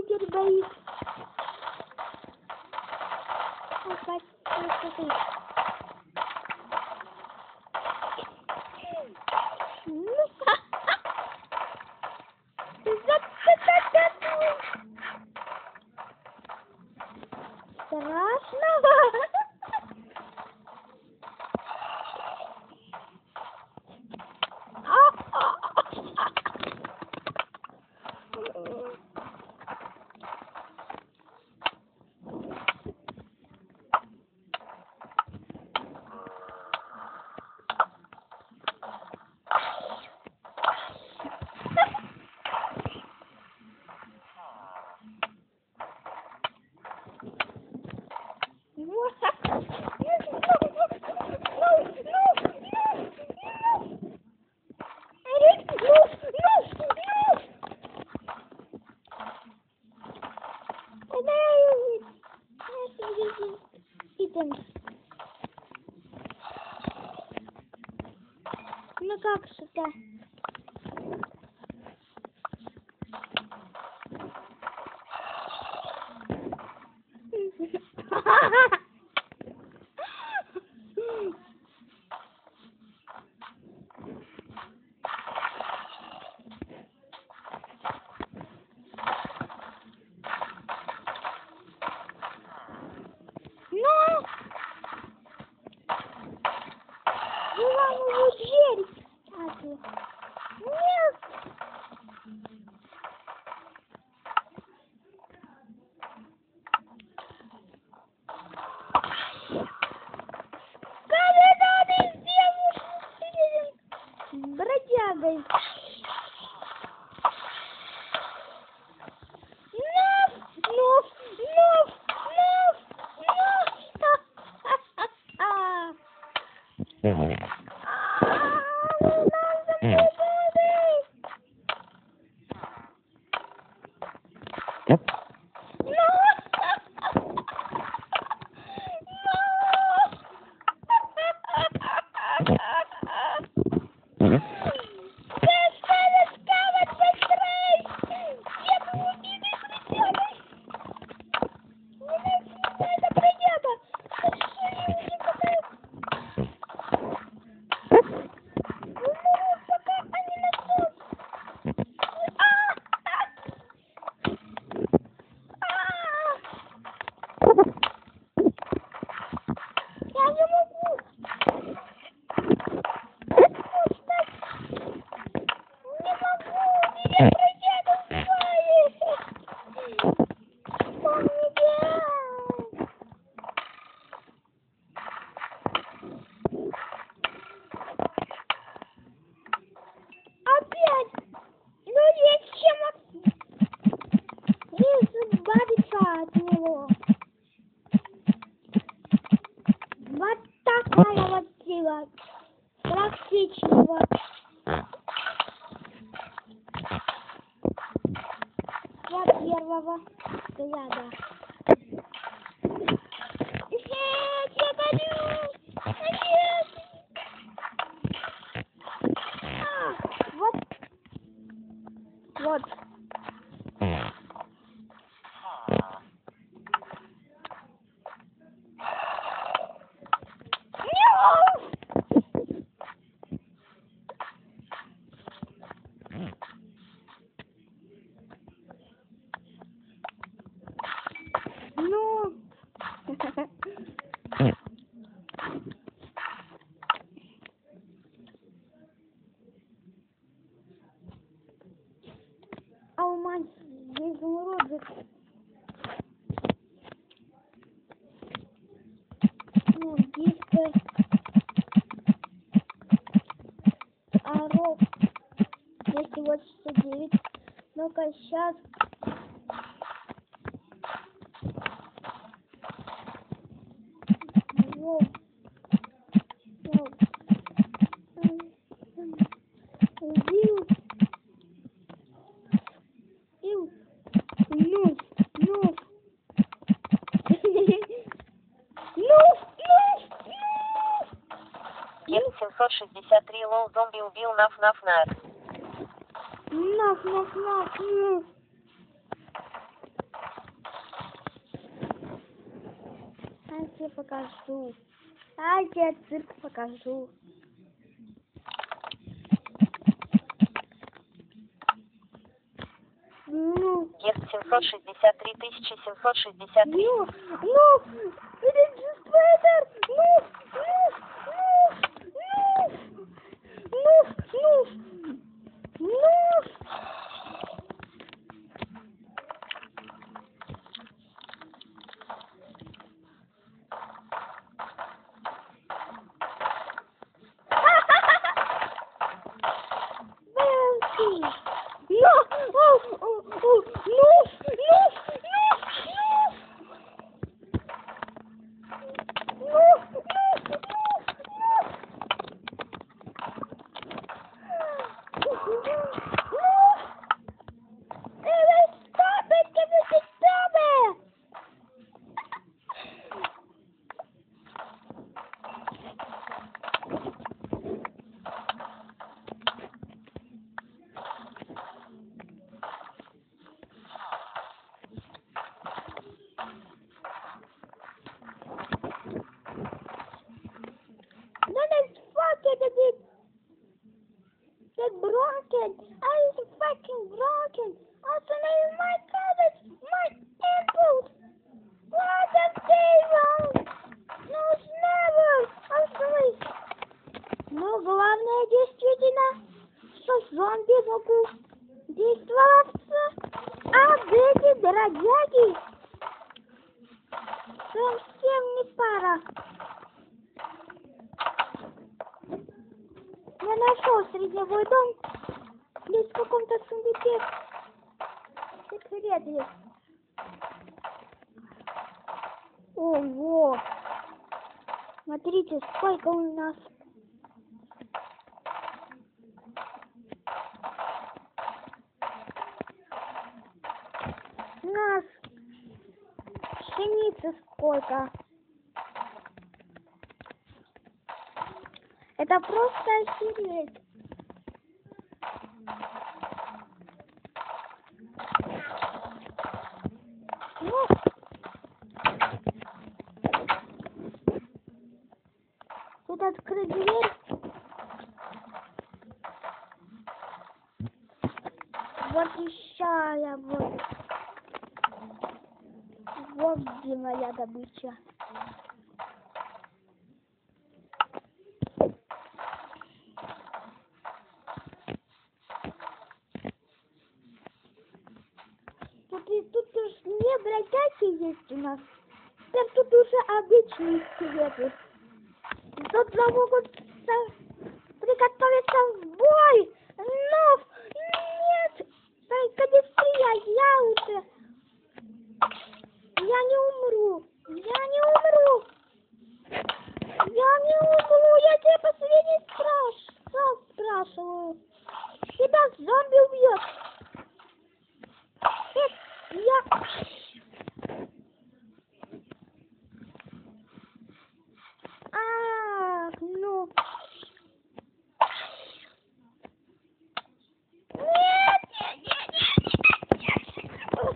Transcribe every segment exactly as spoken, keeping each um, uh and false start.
теперь боится. Опять, опять. Страшно. Ну как сюда? Бродягой. Ну, ну, ну, ну, ну. Практичного. Для первого взгляда. Нет, я горю! Нет! А, вот. Вот. Ну. А у мать изумрудик. Ну, диска. А рог. Если вот сто девять. Ну-ка, сейчас. Рог. Рог. Вил. Вил. Ну, ну. семьсот шестьдесят три лоу зомби убил наф наф наф. Наф наф наф. тебе покажу. А я тебе цирк покажу. Ну, Есть семьсот шестьдесят три тысячи семьсот шестьдесят три. ну, ну, регистратор, ну, ну, ну, ну, ну, ну. Broken. I was fucking broken. Also, now my cabbage, my ankles. What a day wrong. No, never. I'm sorry. Но главное действительно, что зомби могут действоваться. А эти дорогяги совсем не пара. Я нашел средневой дом. Здесь в каком-то сундуке секрет есть. Ого! Смотрите, сколько у нас. У нас пшеницы сколько. Это просто охереть. Ну, тут открыть дверь. Вот еще я вот. Вот где моя добыча. Тут, и- тут уж не бродяги есть у нас. Теперь тут уже обычные скелеты. Тут могут со- приготовиться в бой. Но нет, только быстрее, я уже. Я не умру. Я не умру. Я не умру. Я тебе последний спраш... раз спрашиваю. Тебя зомби убьет. Э, Я... Ах, ну... Нет, нет, нет, нет, нет, нет.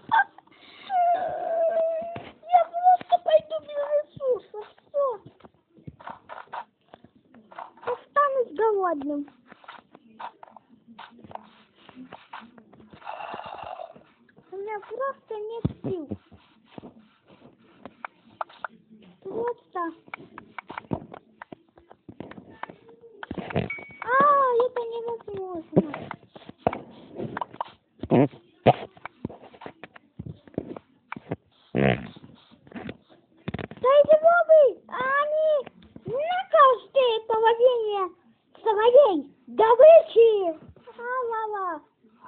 Я просто пойду без ресурсов, все. Останусь голодным. У меня просто нет сил. Просто. А, это невозможно. Эти мобы, они на каждой половине своей добычи. А-ла-ла.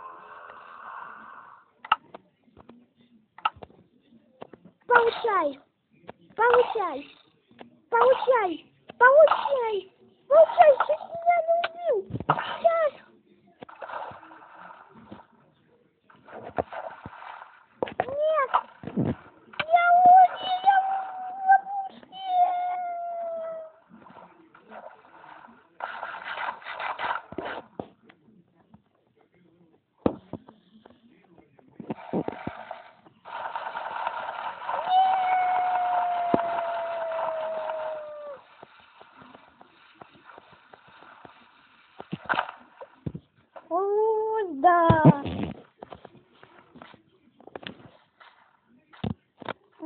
Получай, получай, получай, получай, получай, чуть меня не убил. Сейчас. Нет. Я уни, я в ловушке.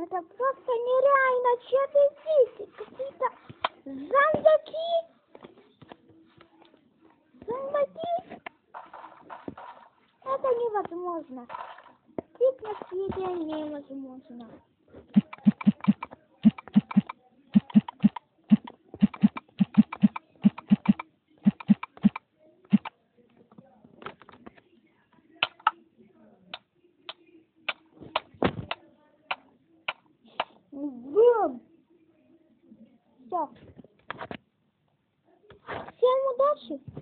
Это просто нереально. Че это здесь? Какие-то зомбаки. Зомбаки? Это невозможно. Жить на свете невозможно. Бум! Все. Всем удачи!